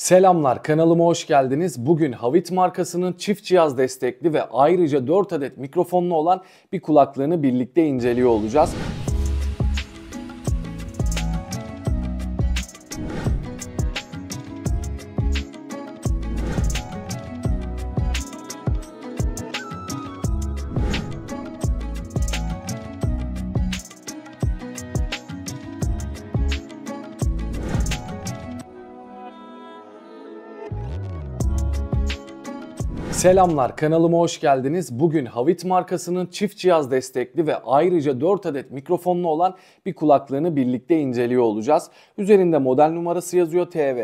Selamlar, kanalıma hoş geldiniz. Bugün Havit markasının çift cihaz destekli ve ayrıca 4 adet mikrofonlu olan bir kulaklığını birlikte inceliyor olacağız. Selamlar, kanalıma hoş geldiniz. Bugün Havit markasının çift cihaz destekli ve ayrıca 4 adet mikrofonlu olan bir kulaklığını birlikte inceliyor olacağız. Üzerinde model numarası yazıyor,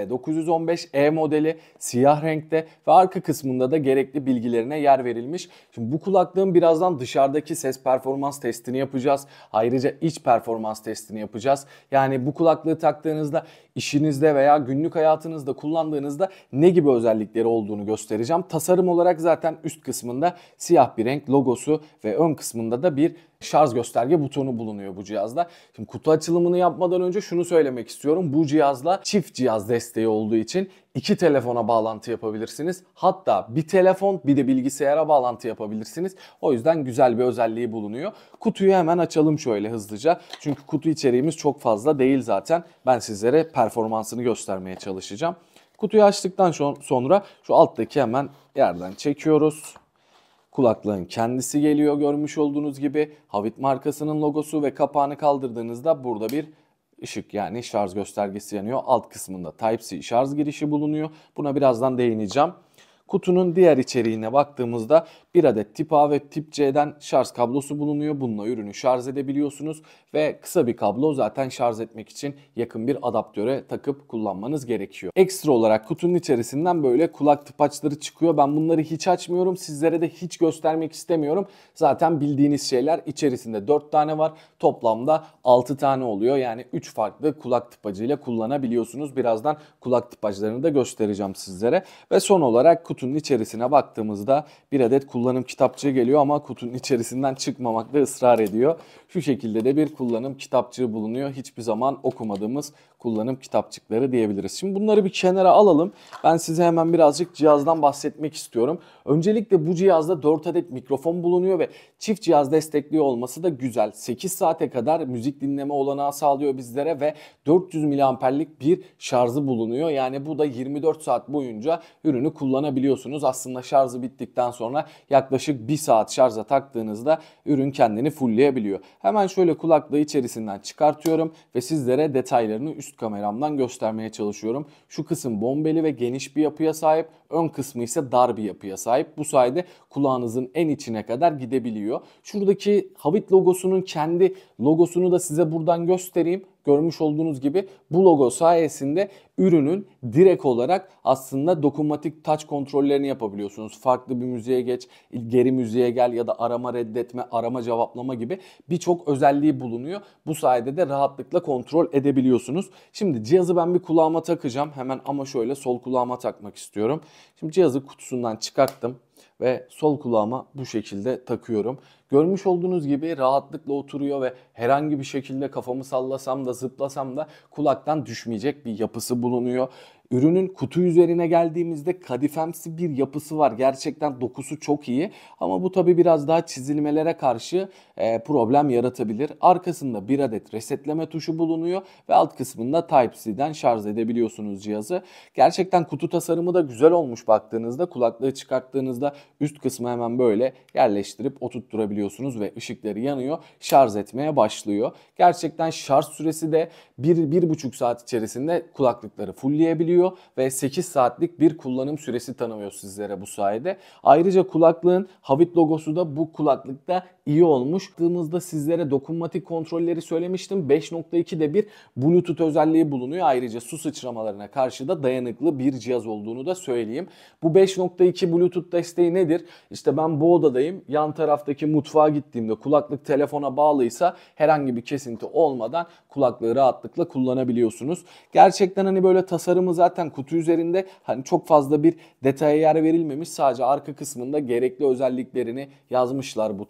TW915E modeli, siyah renkte ve arka kısmında da gerekli bilgilerine yer verilmiş. Şimdi bu kulaklığın birazdan dışarıdaki ses performans testini yapacağız. Ayrıca iç performans testini yapacağız. Yani bu kulaklığı taktığınızda işinizde veya günlük hayatınızda kullandığınızda ne gibi özellikleri olduğunu göstereceğim. Tasarım olarak zaten üst kısmında siyah bir renk logosu ve ön kısmında da bir şarj gösterge butonu bulunuyor bu cihazda. Şimdi kutu açılımını yapmadan önce şunu söylemek istiyorum. Bu cihazla çift cihaz desteği olduğu için 2 telefona bağlantı yapabilirsiniz. Hatta bir telefon bir de bilgisayara bağlantı yapabilirsiniz. O yüzden güzel bir özelliği bulunuyor. Kutuyu hemen açalım şöyle hızlıca. Çünkü kutu içeriğimiz çok fazla değil zaten. Ben sizlere performansını göstermeye çalışacağım. Kutuyu açtıktan sonra şu alttaki hemen yerden çekiyoruz. Kulaklığın kendisi geliyor görmüş olduğunuz gibi. Havit markasının logosu ve kapağını kaldırdığınızda burada bir ışık yani şarj göstergesi yanıyor. Alt kısmında Type-C şarj girişi bulunuyor. Buna birazdan değineceğim. Kutunun diğer içeriğine baktığımızda bir adet tip A ve tip C'den şarj kablosu bulunuyor. Bununla ürünü şarj edebiliyorsunuz ve kısa bir kablo zaten şarj etmek için yakın bir adaptöre takıp kullanmanız gerekiyor. Ekstra olarak kutunun içerisinden böyle kulak tıpaçları çıkıyor. Ben bunları hiç açmıyorum. Sizlere de hiç göstermek istemiyorum. Zaten bildiğiniz şeyler içerisinde 4 tane var. Toplamda 6 tane oluyor. Yani 3 farklı kulak tıpacıyla kullanabiliyorsunuz. Birazdan kulak tıpaclarını da göstereceğim sizlere. Ve son olarak kutunun içerisine baktığımızda bir adet kullanım kitapçığı geliyor ama kutunun içerisinden çıkmamakta ısrar ediyor. Şu şekilde de bir kullanım kitapçığı bulunuyor. Hiçbir zaman okumadığımız kullanım kitapçıkları diyebiliriz. Şimdi bunları bir kenara alalım. Ben size hemen birazcık cihazdan bahsetmek istiyorum. Öncelikle bu cihazda 4 adet mikrofon bulunuyor ve çift cihaz destekli olması da güzel. 8 saate kadar müzik dinleme olanağı sağlıyor bizlere ve 400 miliamperlik bir şarjı bulunuyor. Yani bu da 24 saat boyunca ürünü kullanabiliyorsunuz. Aslında şarjı bittikten sonra yaklaşık 1 saat şarja taktığınızda ürün kendini fullleyebiliyor. Hemen şöyle kulaklığı içerisinden çıkartıyorum ve sizlere detaylarını üst kameramdan göstermeye çalışıyorum. Şu kısım bombeli ve geniş bir yapıya sahip. Ön kısmı ise dar bir yapıya sahip. Bu sayede kulağınızın en içine kadar gidebiliyor. Şuradaki Havit logosunun kendi logosunu da size buradan göstereyim. Görmüş olduğunuz gibi bu logo sayesinde ürünün direkt olarak aslında dokunmatik touch kontrollerini yapabiliyorsunuz. Farklı bir müziğe geç, geri müziğe gel ya da arama reddetme, arama cevaplama gibi birçok özelliği bulunuyor. Bu sayede de rahatlıkla kontrol edebiliyorsunuz. Şimdi cihazı ben bir kulağıma takacağım. Hemen ama şöyle sol kulağıma takmak istiyorum. Şimdi cihazı kutusundan çıkarttım ve sol kulağıma bu şekilde takıyorum. Görmüş olduğunuz gibi rahatlıkla oturuyor ve herhangi bir şekilde kafamı sallasam da zıplasam da kulaktan düşmeyecek bir yapısı bulunuyor. Ürünün kutu üzerine geldiğimizde kadifemsi bir yapısı var. Gerçekten dokusu çok iyi ama bu tabi biraz daha çizilmelere karşı problem yaratabilir. Arkasında bir adet resetleme tuşu bulunuyor ve alt kısmında Type-C'den şarj edebiliyorsunuz cihazı. Gerçekten kutu tasarımı da güzel olmuş baktığınızda. Kulaklığı çıkarttığınızda üst kısmı hemen böyle yerleştirip oturtturabiliyorsunuz ve ışıkları yanıyor. Şarj etmeye başlıyor. Gerçekten şarj süresi de 1-1,5 saat içerisinde kulaklıkları fullleyebiliyor ve 8 saatlik bir kullanım süresi tanımıyor sizlere bu sayede. Ayrıca kulaklığın Havit logosu da bu kulaklıkta iyi olmuş. Baktığımızda sizlere dokunmatik kontrolleri söylemiştim. 5.2'de bir Bluetooth özelliği bulunuyor. Ayrıca su sıçramalarına karşı da dayanıklı bir cihaz olduğunu da söyleyeyim. Bu 5.2 Bluetooth desteği nedir? İşte ben bu odadayım. Yan taraftaki mutfağa gittiğimde kulaklık telefona bağlıysa herhangi bir kesinti olmadan kulaklığı rahatlıkla kullanabiliyorsunuz. Gerçekten hani böyle tasarımı zaten kutu üzerinde hani çok fazla bir detaya yer verilmemiş. Sadece arka kısmında gerekli özelliklerini yazmışlar bu tarafa.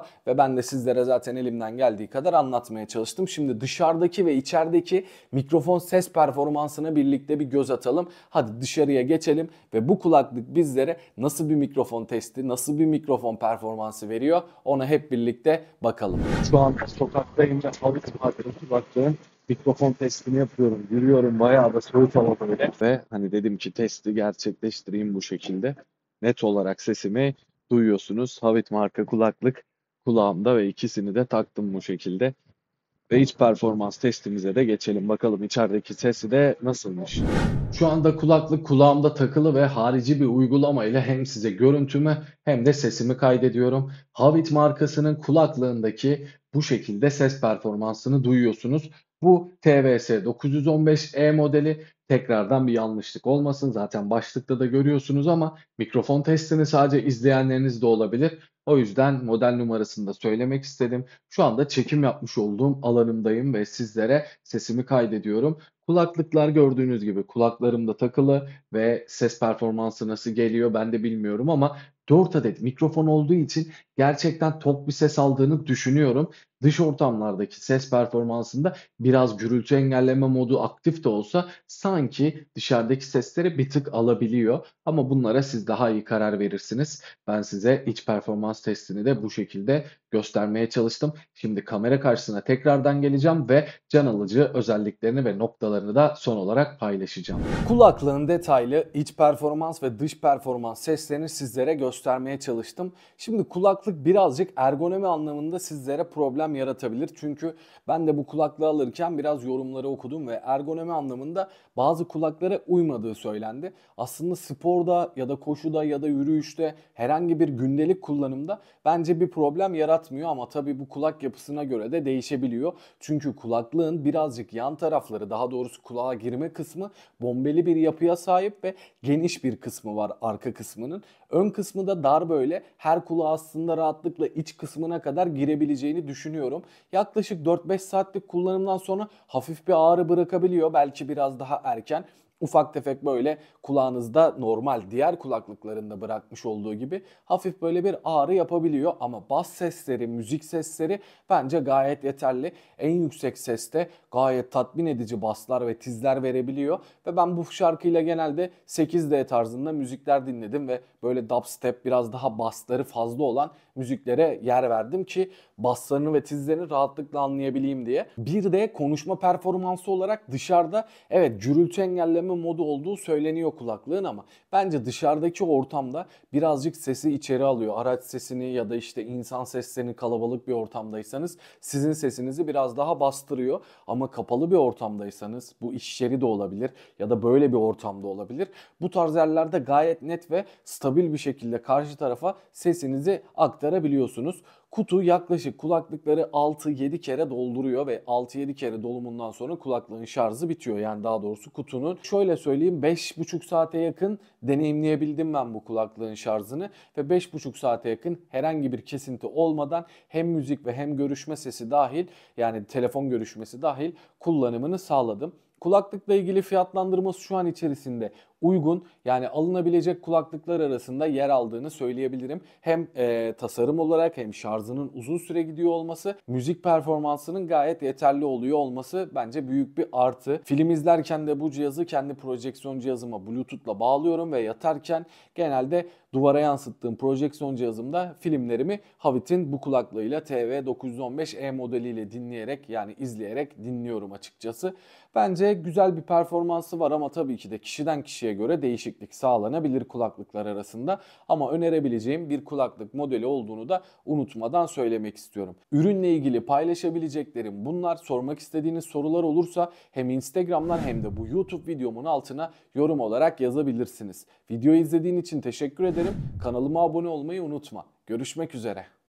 ve ben de sizlere zaten elimden geldiği kadar anlatmaya çalıştım. Şimdi dışarıdaki ve içerideki mikrofon ses performansına birlikte bir göz atalım. Hadi dışarıya geçelim ve bu kulaklık bizlere nasıl bir mikrofon testi, nasıl bir mikrofon performansı veriyor ona hep birlikte bakalım. Şu anda sokaktayım ve Havit markalı kulaklığın mikrofon testini yapıyorum. Yürüyorum, bayağı da soğuk hava böyle. Ve hani dedim ki testi gerçekleştireyim bu şekilde. Net olarak sesimi duyuyorsunuz. Havit marka kulaklık kulağımda ve ikisini de taktım bu şekilde. Ve iç performans testimize de geçelim. Bakalım içerideki sesi de nasılmış. Şu anda kulaklık kulağımda takılı ve harici bir uygulama ile hem size görüntümü hem de sesimi kaydediyorum. Havit markasının kulaklığındaki bu şekilde ses performansını duyuyorsunuz. Bu TVS 915E modeli. Tekrardan bir yanlışlık olmasın. Zaten başlıkta da görüyorsunuz ama mikrofon testini sadece izleyenleriniz de olabilir. O yüzden model numarasını da söylemek istedim. Şu anda çekim yapmış olduğum alanımdayım ve sizlere sesimi kaydediyorum. Kulaklıklar gördüğünüz gibi kulaklarımda takılı ve ses performansı nasıl geliyor ben de bilmiyorum ama 4 adet mikrofon olduğu için gerçekten tok bir ses aldığını düşünüyorum. Dış ortamlardaki ses performansında biraz gürültü engelleme modu aktif de olsa sanki dışarıdaki sesleri bir tık alabiliyor. Ama bunlara siz daha iyi karar verirsiniz. Ben size iç performans testini de bu şekilde göstermeye çalıştım. Şimdi kamera karşısına tekrardan geleceğim ve can alıcı özelliklerini ve noktalarını da son olarak paylaşacağım. Kulaklığın detaylı iç performans ve dış performans seslerini sizlere göstermeye çalıştım. Şimdi kulaklık birazcık ergonomi anlamında sizlere problem yaratabilir. Çünkü ben de bu kulaklığı alırken biraz yorumları okudum ve ergonomi anlamında bazı kulaklara uymadığı söylendi. Aslında sporda ya da koşuda ya da yürüyüşte herhangi bir gündelik kullanımda bence bir problem yaratmıyor ama tabii bu kulak yapısına göre de değişebiliyor. Çünkü kulaklığın birazcık yan tarafları, daha doğrusu kulağa girme kısmı bombeli bir yapıya sahip ve geniş bir kısmı var arka kısmının. Ön kısmı da dar, böyle her kulağa aslında rahatlıkla iç kısmına kadar girebileceğini düşünüyorum. Yaklaşık 4-5 saatlik kullanımdan sonra hafif bir ağrı bırakabiliyor. Belki biraz daha erken. Ufak tefek böyle kulağınızda normal diğer kulaklıklarında bırakmış olduğu gibi hafif böyle bir ağrı yapabiliyor. Ama bas sesleri, müzik sesleri bence gayet yeterli. En yüksek seste gayet tatmin edici baslar ve tizler verebiliyor. Ve ben bu şarkıyla genelde 8D tarzında müzikler dinledim ve böyle dubstep, biraz daha basları fazla olan müziklere yer verdim ki basslarını ve tizlerini rahatlıkla anlayabileyim diye. Bir de konuşma performansı olarak dışarıda evet gürültü engelleme modu olduğu söyleniyor kulaklığın ama bence dışarıdaki ortamda birazcık sesi içeri alıyor. Araç sesini ya da işte insan seslerini, kalabalık bir ortamdaysanız sizin sesinizi biraz daha bastırıyor. Ama kapalı bir ortamdaysanız, bu iş yeri de olabilir ya da böyle bir ortamda olabilir. Bu tarz yerlerde gayet net ve stabil bir şekilde karşı tarafa sesinizi aktarabiliyorsunuz. Kutu yaklaşık kulaklıkları 6-7 kere dolduruyor ve 6-7 kere dolumundan sonra kulaklığın şarjı bitiyor. Yani daha doğrusu kutunun. Şöyle söyleyeyim, 5,5 saate yakın deneyimleyebildim ben bu kulaklığın şarjını ve 5,5 saate yakın herhangi bir kesinti olmadan hem müzik ve hem görüşme sesi dahil, yani telefon görüşmesi dahil kullanımını sağladım. Kulaklıkla ilgili fiyatlandırması şu an içerisinde uygun, yani alınabilecek kulaklıklar arasında yer aldığını söyleyebilirim. Hem tasarım olarak hem şarjının uzun süre gidiyor olması, müzik performansının gayet yeterli oluyor olması bence büyük bir artı. Film izlerken de bu cihazı kendi projeksiyon cihazıma Bluetooth'la bağlıyorum ve yatarken genelde duvara yansıttığım projeksiyon cihazımda filmlerimi Havit'in bu kulaklığıyla TV915E modeliyle dinleyerek, yani izleyerek dinliyorum açıkçası. Bence güzel bir performansı var ama tabii ki de kişiden kişiye göre değişiklik sağlanabilir kulaklıklar arasında. Ama önerebileceğim bir kulaklık modeli olduğunu da unutmadan söylemek istiyorum. Ürünle ilgili paylaşabileceklerim bunlar. Sormak istediğiniz sorular olursa hem Instagram'dan hem de bu YouTube videomun altına yorum olarak yazabilirsiniz. Videoyu izlediğin için teşekkür ederim. Kanalıma abone olmayı unutma. Görüşmek üzere.